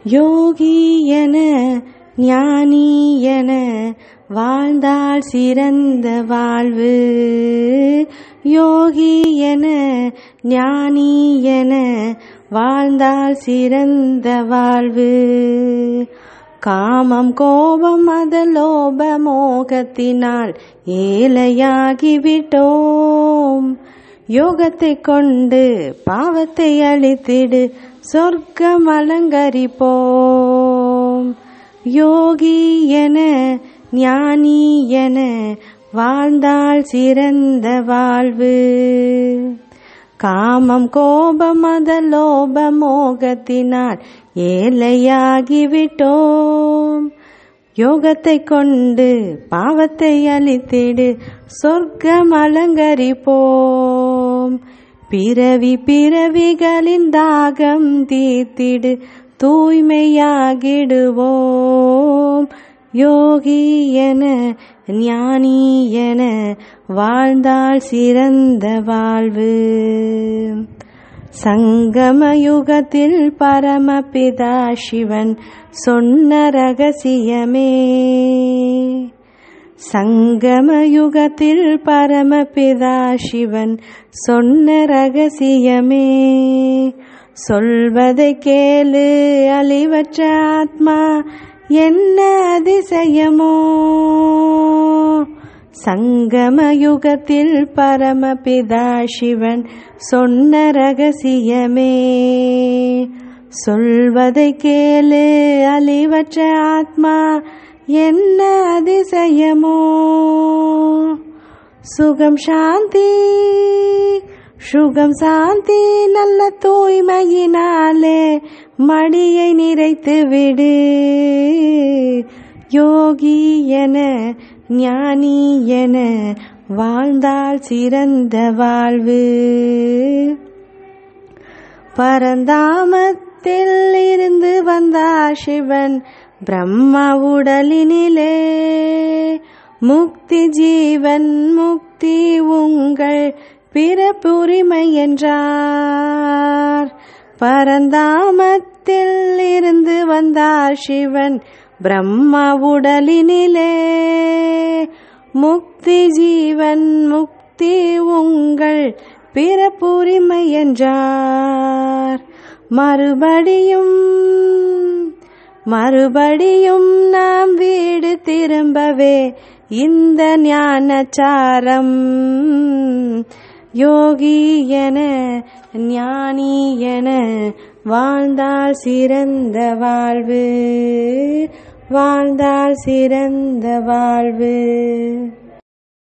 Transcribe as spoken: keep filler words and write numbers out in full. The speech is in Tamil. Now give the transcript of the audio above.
யோகி என ஞானி என வாழ்ந்தால் சிறந்த வாழ்வு. யோகி என ஞானி என வாழ்ந்தால் சிறந்த வாழ்வு. காமம் கோபம் மத லோப மோகத்தினால் ஏழையாகிவிட்டோம். யோகத்தை கொண்டு பாவத்தை அழித்திடு சொர்க்கம் அலங்கரிப்போம். யோகி என ஞானி என வாழ்ந்தால் சிறந்த வாழ்வு. காமம் கோபம் மத லோப மோகத்தினால் ஏழையாகிவிட்டோம். யோகத்தை கொண்டு பாவத்தை அழித்திடு சொர்க்கம் அலங்கரிப்போம். பிறவி பிறவிகளின் தாகம் தீர்த்திடு தூய்மையாகிடுவோம். யோகி என ஞானி என வாழ்ந்தால் சிறந்த வாழ்வு. சங்கம யுகத்தில் பரமபிதா சிவன் சொன்ன ரகசியமே. சங்கம யுகத்தில் பரமபிதா சிவன் சொன்ன ரகசியமே. சொல்வதை கேளு அழிவற்ற ஆத்மா என்ன அதிசயமோ. சங்கம யுகத்தில் பரமபிதா சிவன் சொன்ன ரகசியமே. சொல்வதை கேளு அழிவற்ற ஆத்மா என்ன அதிசயமோ. சுகம் சாந்தி சுகம் சாந்தி நல்ல தூய்மையினாலே மடியை நிறைத்து விடு. யோகி என ஞானி என வாழ்ந்தால் சிறந்த வாழ்வு. பரந்தாமத்தில் இருந்து வந்தார் சிவன் பிரம்மா உடலினிலே. முக்தி ஜீவன் முக்தி உங்கள் பிறப்புரிமை என்றார். பரந்தாமத்தில் இருந்து வந்தார் சிவன் பிரம்மா உடலினிலே. முக்தி ஜீவன் முக்தி உங்கள் பிறப்புரிமை என்றார். மறுபடியும் மறுபடியும் நாம் வீடு திரும்பவே இந்த ஞானச்சாரம். யோகி என ஞானி என வாழ்ந்தால் சிறந்த வாழ்வு. வாழ்ந்தால் சிறந்த வாழ்வு.